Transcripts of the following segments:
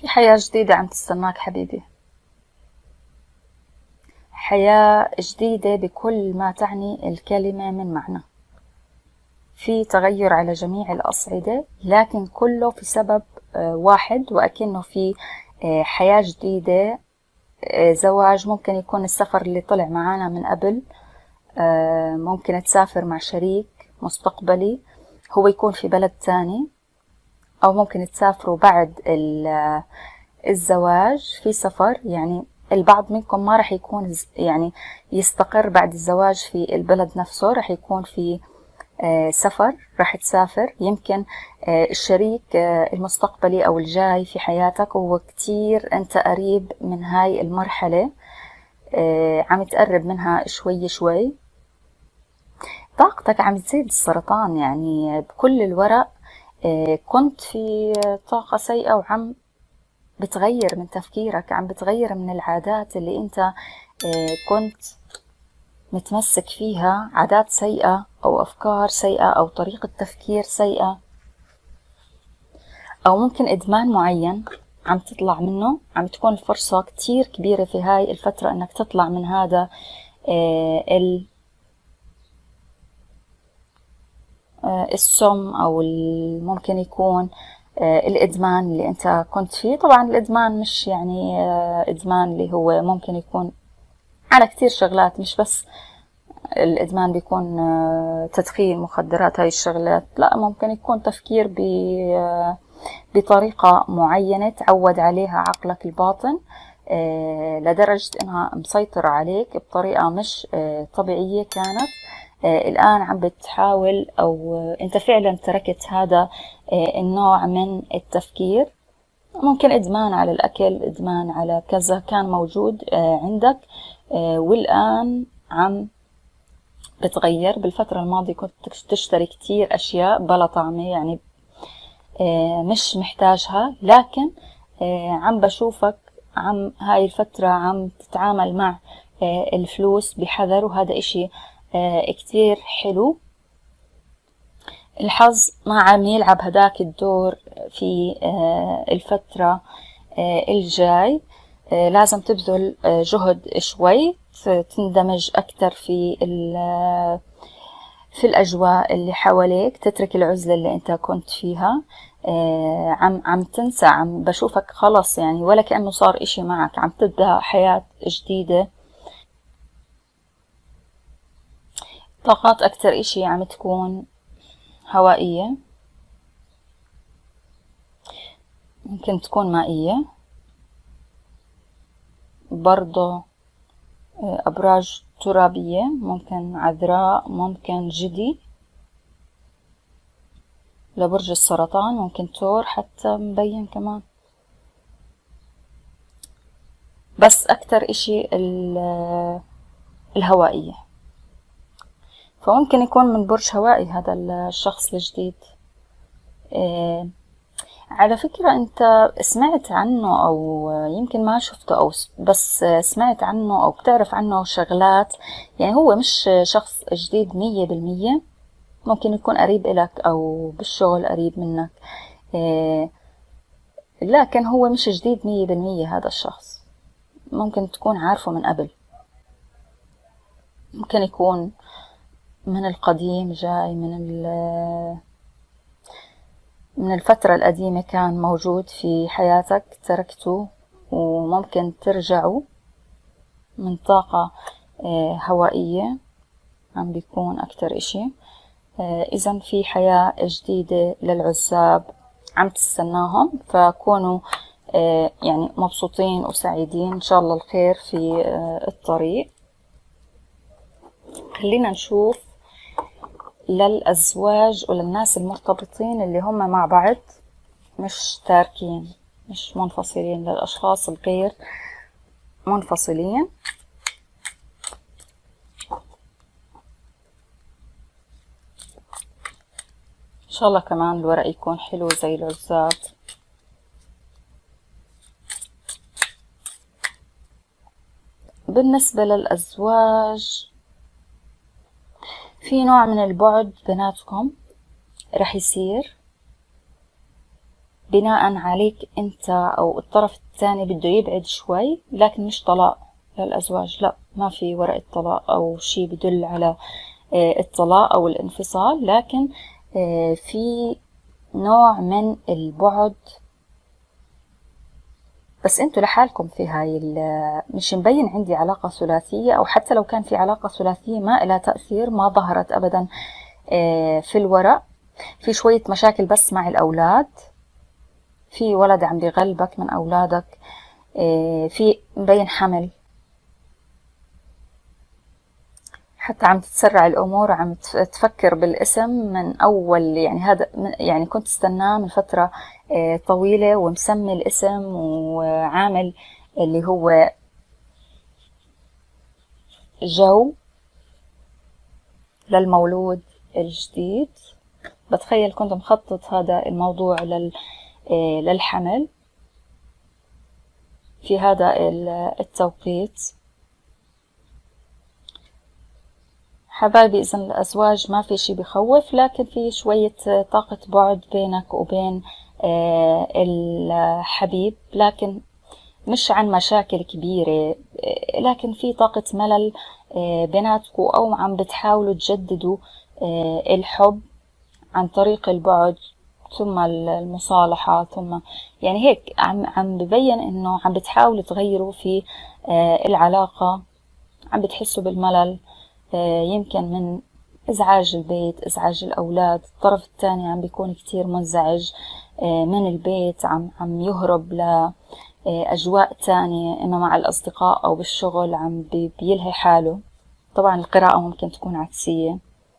في حياة جديدة عم تستناك حبيبي، حياة جديدة بكل ما تعني الكلمة من معنى. في تغير على جميع الأصعدة، لكن كله في سبب واحد، وأكنه في حياة جديدة. زواج، ممكن يكون السفر اللي طلع معانا من قبل، ممكن تسافر مع شريك مستقبلي هو يكون في بلد تاني، أو ممكن تسافروا بعد الزواج في سفر. يعني البعض منكم ما رح يكون يعني يستقر بعد الزواج في البلد نفسه، رح يكون في سفر، رح تسافر. يمكن الشريك المستقبلي أو الجاي في حياتك هو كتير أنت قريب من هاي المرحلة، عم تقرب منها شوي شوي. طاقتك عم تزيد السرطان، يعني بكل الورق كنت في طاقة سيئة، وعم بتغير من تفكيرك، عم بتغير من العادات اللي انت كنت متمسك فيها، عادات سيئة او افكار سيئة او طريقة تفكير سيئة، او ممكن ادمان معين عم تطلع منه. عم تكون الفرصة كتير كبيرة في هاي الفترة انك تطلع من هذا السم، او ممكن يكون الادمان اللي انت كنت فيه. طبعا الادمان مش يعني ادمان اللي هو ممكن يكون على كتير شغلات، مش بس الادمان بيكون تدخين مخدرات، هاي الشغلات لا، ممكن يكون تفكير بطريقة معينة تعود عليها عقلك الباطن لدرجة انها مسيطرة عليك بطريقة مش طبيعية كانت. الآن عم بتحاول، أو أنت فعلا تركت هذا النوع من التفكير. ممكن إدمان على الأكل، إدمان على كذا كان موجود عندك، والآن عم بتغير. بالفترة الماضية كنت تشتري كتير أشياء بلا طعمة، يعني مش محتاجها، لكن عم بشوفك هاي الفترة عم تتعامل مع الفلوس بحذر، وهذا اشي كتير حلو. الحظ ما عم يلعب هداك الدور في الفترة الجاي. لازم تبذل جهد شوي، تندمج أكتر في الأجواء اللي حواليك، تترك العزلة اللي أنت كنت فيها. عم تنسى، عم بشوفك خلص يعني ولا كأنه صار إشي معك، عم تبدأ حياة جديدة. طاقات أكتر إشي عم تكون هوائية، ممكن تكون مائية برضو، أبراج ترابية، ممكن عذراء، ممكن جدي لبرج السرطان، ممكن تور حتى مبين كمان. بس أكتر إشي الهوائية، فممكن يكون من برج هوائي هذا الشخص الجديد. على فكرة أنت سمعت عنه، أو يمكن ما شفته، أو بس سمعت عنه أو بتعرف عنه شغلات. يعني هو مش شخص جديد 100%، ممكن يكون قريب إلك أو بالشغل قريب منك، لكن هو مش جديد 100%. هذا الشخص ممكن تكون عارفه من قبل، ممكن يكون من القديم، جاي من الفترة القديمة، كان موجود في حياتك تركته، وممكن ترجعوا من طاقة هوائية. عم بيكون أكتر إشي. إذن في حياة جديدة للعزاب عم تستناهم، فكونوا يعني مبسوطين وسعيدين، إن شاء الله الخير في الطريق. خلينا نشوف للأزواج وللناس المرتبطين اللي هم مع بعض، مش تاركين، مش منفصلين، للأشخاص الغير منفصلين. إن شاء الله كمان الورق يكون حلو زي العزاب. بالنسبة للأزواج، في نوع من البعد بيناتكم رح يصير، بناء عليك انت او الطرف الثاني بده يبعد شوي، لكن مش طلاق للأزواج، لا، ما في ورقة طلاق او شيء بدل على الطلاق او الانفصال، لكن في نوع من البعد، بس انتوا لحالكم في هاي مش مبين عندي علاقة ثلاثية، او حتى لو كان في علاقة ثلاثية ما إلها تأثير، ما ظهرت ابدا في الورق. في شوية مشاكل بس مع الأولاد، في ولد عم بيغلبك من أولادك، في مبين حمل، حتى عم تتسرع الأمور وعم تفكر بالاسم من أول، يعني هذا يعني كنت استناه من فترة طويلة، ومسمي الاسم وعامل اللي هو جو للمولود الجديد. بتخيل كنت مخطط هذا الموضوع للحمل في هذا التوقيت. حبايبي، إذن الأزواج ما في شي بخوف، لكن في شوية طاقة بعد بينك وبين الحبيب، لكن مش عن مشاكل كبيرة، لكن في طاقة ملل بيناتكم، أو عم بتحاولوا تجددوا الحب عن طريق البعد ثم المصالحة، ثم يعني هيك عم ببين إنه عم بتحاولوا تغيروا في العلاقة، عم بتحسوا بالملل، يمكن من إزعاج البيت، إزعاج الأولاد، الطرف الثاني عم بيكون كتير منزعج من البيت، عم يهرب لأجواء تانية، إما مع الأصدقاء أو بالشغل، عم بيلهي حاله. طبعا القراءة ممكن تكون عكسية،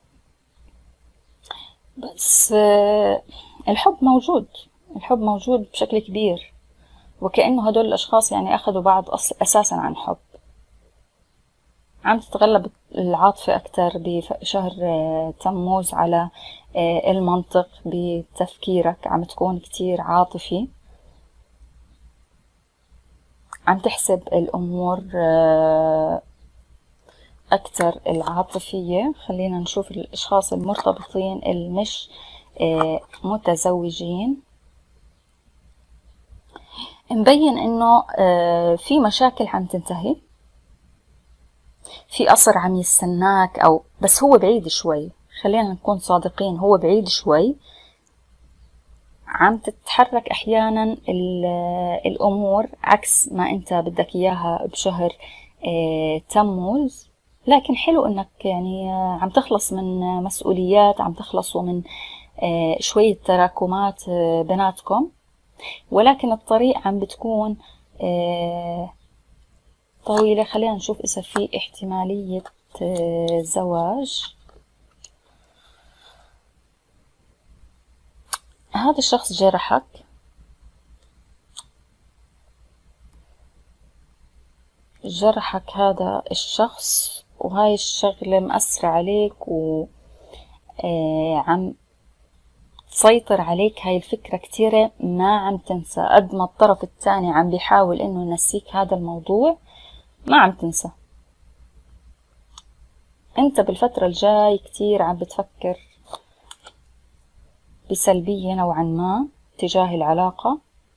بس الحب موجود، الحب موجود بشكل كبير، وكأنه هدول الأشخاص يعني أخذوا بعض أساسا عن حب. عم تتغلب العاطفة أكتر بشهر تموز على المنطق بتفكيرك، عم تكون كتير عاطفي، عم تحسب الأمور أكتر العاطفية. خلينا نشوف الأشخاص المرتبطين المش متزوجين. مبين إنه في مشاكل عم تنتهي، في قصر عم يستناك، أو بس هو بعيد شوي، خلينا نكون صادقين، هو بعيد شوي، عم تتحرك أحيانا الأمور عكس ما أنت بدك إياها بشهر تموز. لكن حلو إنك يعني عم تخلص من مسؤوليات، عم تخلصوا من شوية تراكمات بيناتكم، ولكن الطريق عم بتكون طويلة. خلينا نشوف إذا في احتمالية زواج. هذا الشخص جرحك، جرحك هذا الشخص، وهاي الشغلة مأثرة عليك وعم تسيطر عليك هاي الفكرة كتيرة، ما عم تنسى. قد ما الطرف الثاني عم بيحاول إنه ينسيك هذا الموضوع، ما عم تنسى. انت بالفترة الجاي كتير عم بتفكر بسلبية نوعا ما تجاه العلاقة.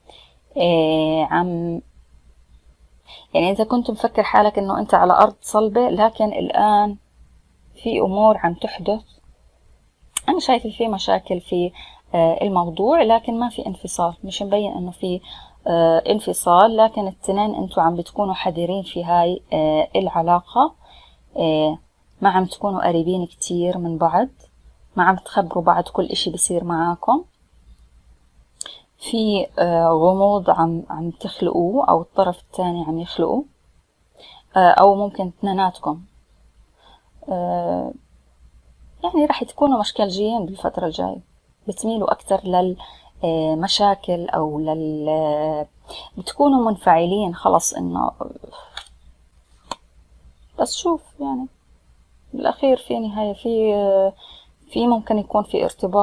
عم يعني إذا كنت مفكر حالك إنه أنت على أرض صلبة، لكن الآن في أمور عم تحدث. أنا شايفة في مشاكل في الموضوع، لكن ما في انفصال، مش مبين إنه في انفصال، لكن التنين أنتوا عم بتكونوا حذرين في هاي العلاقة. ما عم تكونوا قريبين كتير من بعض، ما عم تخبروا بعض كل إشي بصير معاكم. في غموض عم تخلقوه، أو الطرف الثاني عم يخلقه، أو ممكن اثنيناتكم يعني رح تكونوا مشكلجيين بالفترة الجاية، بتميلوا أكتر للمشاكل، أو بتكونوا منفعلين خلص إنه. بس شوف يعني بالأخير في نهاية، في ممكن يكون في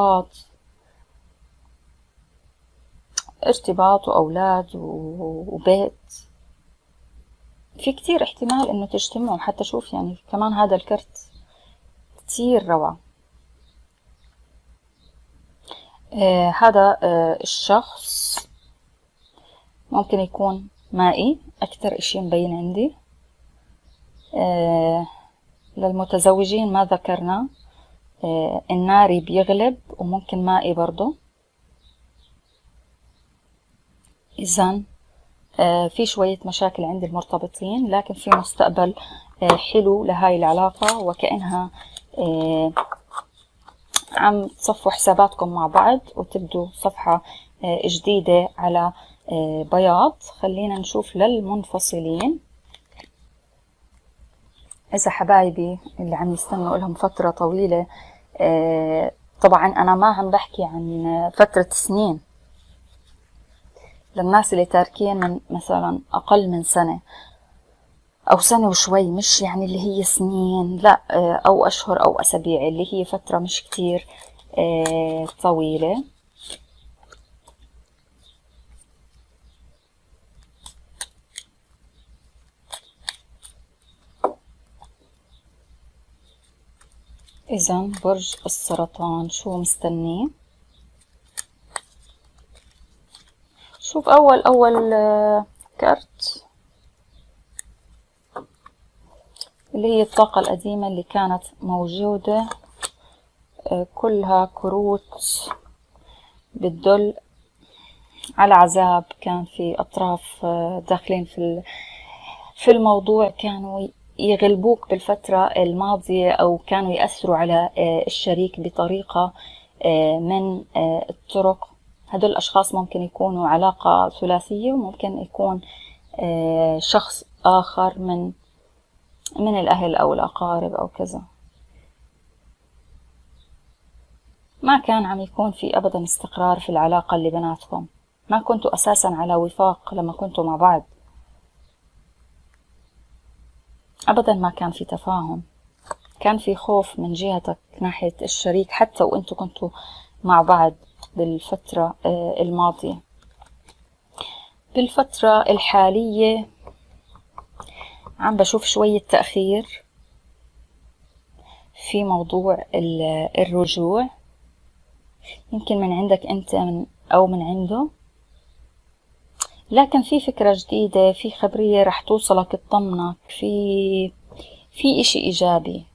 ارتباط وأولاد وبيت، في كتير احتمال إنه تجتمعوا. حتى شوف يعني كمان هذا الكرت كتير روعة. هذا الشخص ممكن يكون مائي أكتر إشي مبين عندي. للمتزوجين ما ذكرنا، الناري بيغلب وممكن مائي برضو. إذن في شوية مشاكل عند المرتبطين، لكن في مستقبل حلو لهاي العلاقة، وكأنها عم تصفوا حساباتكم مع بعض وتبدوا صفحة جديدة على بياض. خلينا نشوف للمنفصلين. إذا حبايبي اللي عم يستنوا لهم فترة طويلة، طبعا أنا ما عم بحكي عن فترة سنين، للناس اللي تاركين من مثلا أقل من سنة أو سنة وشوي، مش يعني اللي هي سنين، لا، أو أشهر أو أسابيع، اللي هي فترة مش كتير طويلة. إذن برج السرطان شو مستنيه؟ شوف أول كارت اللي هي الطاقة القديمة اللي كانت موجودة، كلها كروت بتدل على عذاب. كان في أطراف داخلين في الموضوع، كانوا يغلبوك بالفترة الماضية، أو كانوا يأثروا على الشريك بطريقة من الطرق. هدول الأشخاص ممكن يكونوا علاقة ثلاثية، وممكن يكون شخص آخر من الأهل أو الأقارب أو كذا. ما كان عم يكون في أبدا استقرار في العلاقة اللي بيناتكم، ما كنتوا أساسا على وفاق لما كنتوا مع بعض، أبدا ما كان في تفاهم. كان في خوف من جهتك ناحية الشريك حتى وأنتوا كنتوا مع بعض بالفترة الماضية. بالفترة الحالية عم بشوف شوية تأخير في موضوع الرجوع، يمكن من عندك أنت أو من عنده، لكن في فكرة جديدة، في خبرية رح توصلك تطمنك، في إشي إيجابي.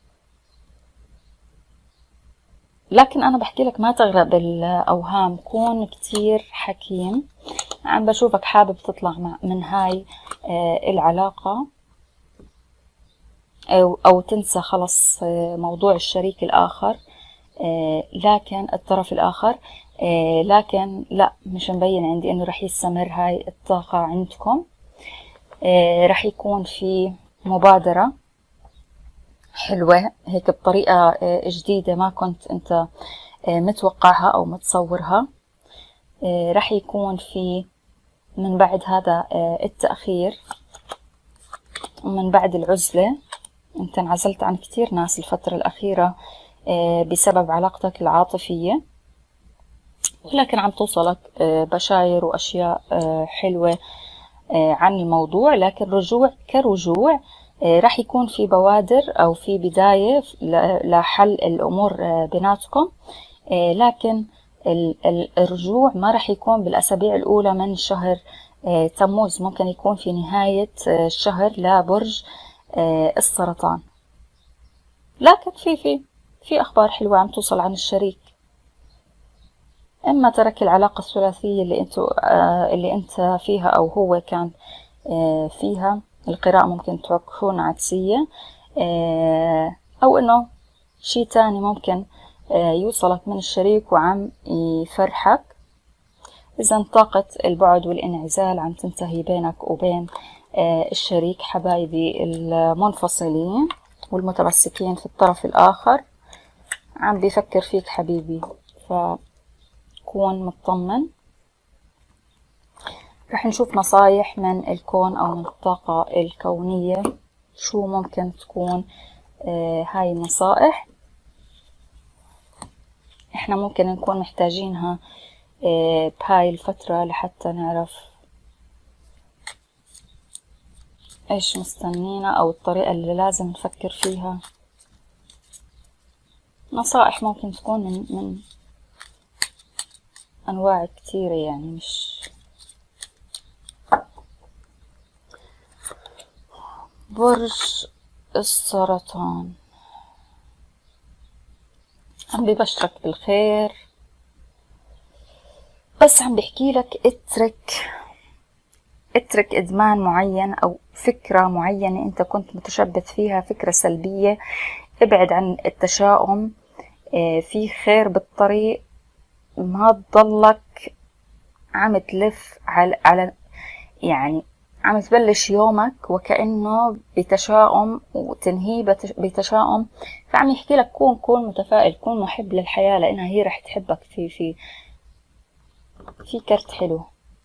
لكن أنا بحكي لك ما تغرق بالأوهام، كون كتير حكيم. عم بشوفك حابب تطلع من هاي العلاقة، أو تنسى خلص موضوع الشريك الآخر، لكن الطرف الآخر، لكن لا، مش مبين عندي إنه رح يستمر هاي الطاقة عندكم. رح يكون في مبادرة حلوة هيك بطريقة جديدة ما كنت أنت متوقعها أو متصورها. رح يكون في من بعد هذا التأخير ومن بعد العزلة، أنت انعزلت عن كتير ناس الفترة الأخيرة بسبب علاقتك العاطفية، ولكن عم توصلك بشاير وأشياء حلوة عن الموضوع. لكن رجوع كرجوع راح يكون في بوادر أو في بداية لحل الأمور بيناتكم، لكن الرجوع ما راح يكون بالأسابيع الأولى من شهر تموز، ممكن يكون في نهاية الشهر لبرج السرطان. لكن في أخبار حلوة عم توصل عن الشريك، إما ترك العلاقة الثلاثية اللي أنت فيها أو هو كان فيها. القراءة ممكن تكون عكسية، أو إنه شيء تاني ممكن يوصلك من الشريك وعم يفرحك. إذا طاقة البعد والانعزال عم تنتهي بينك وبين الشريك. حبايبي المنفصلين والمتمسكين في الطرف الآخر عم بيفكر فيك حبيبي، فكون مطمن. رح نشوف نصايح من الكون أو من الطاقة الكونية، شو ممكن تكون هاي النصائح. احنا ممكن نكون محتاجينها بهاي الفترة لحتى نعرف ايش مستنينا أو الطريقة اللي لازم نفكر فيها. نصائح ممكن تكون من أنواع كتيرة، يعني مش برج السرطان، عم ببشرك بالخير، بس عم بحكي لك اترك إدمان معين أو فكرة معينة أنت كنت متشبث فيها، فكرة سلبية. ابعد عن التشاؤم، في خير بالطريق، ما تضلك عم تلف على يعني عم تبلش يومك وكأنه بتشاؤم وتنهيه بتشاؤم. فعم يحكي لك كون متفائل، كون محب للحياة، لأنها هي رح تحبك. في كرت حلو.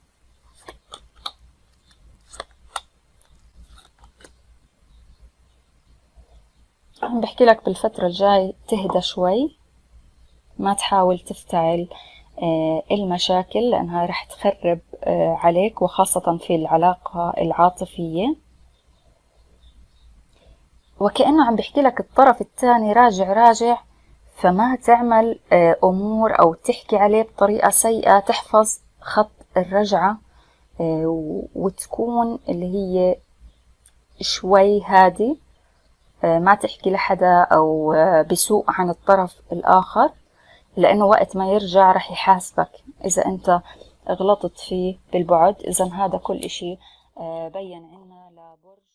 عم بحكي لك بالفترة الجاي تهدى شوي، ما تحاول تفتعل المشاكل لأنها رح تخرب عليك، وخاصة في العلاقة العاطفية. وكأنه عم بحكي لك الطرف الثاني راجع، فما تعمل أمور أو تحكي عليه بطريقة سيئة، تحفظ خط الرجعة وتكون اللي هي شوي هادي، ما تحكي لحدا أو بسوء عن الطرف الآخر، لأنه وقت ما يرجع رح يحاسبك إذا أنت غلطت فيه بالبعد. إذا هذا كل إشي بين عنا لبرج